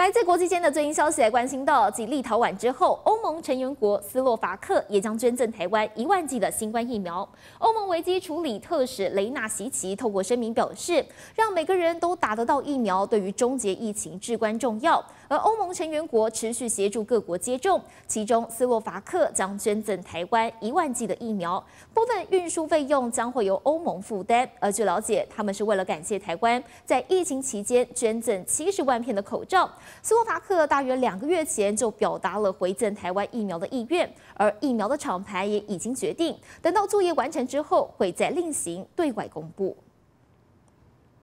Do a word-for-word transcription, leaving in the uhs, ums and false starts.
来自国际间的最新消息来关心到，继立陶宛之后，欧盟成员国斯洛伐克也将捐赠台湾一万剂的新冠疫苗。欧盟危机处理特使雷纳席奇透过声明表示，让每个人都打得到疫苗，对于终结疫情至关重要。而欧盟成员国持续协助各国接种，其中斯洛伐克将捐赠台湾一万剂的疫苗，部分运输费用将会由欧盟负担。而据了解，他们是为了感谢台湾在疫情期间捐赠七十万片的口罩。斯洛伐克大约两个月前就表达了回赠台湾疫苗的意愿，而疫苗的厂牌也已经决定，等到作业完成之后，会再另行对外公布。